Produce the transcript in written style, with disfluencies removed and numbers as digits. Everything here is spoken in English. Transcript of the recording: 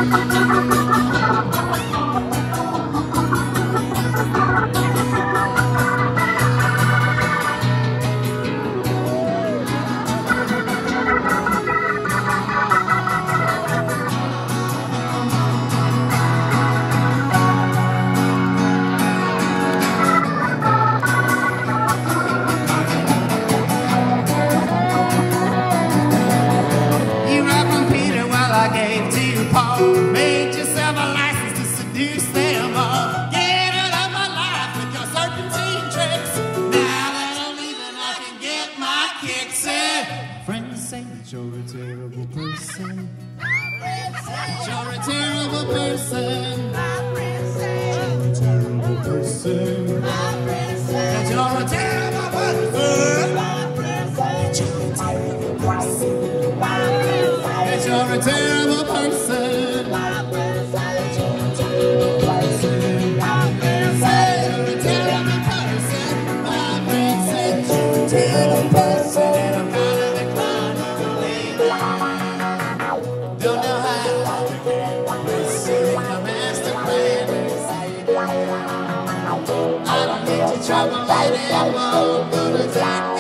Made yourself a license to seduce them all. Get out of my life with your serpentine tricks. Now that I'm leaving, I can get my kicks in. Friends say that you're a terrible person. That you're a terrible person. You're a terrible person. That you're a terrible person. That you're a terrible person. That you're a terrible person. Trouble anymore, gonna take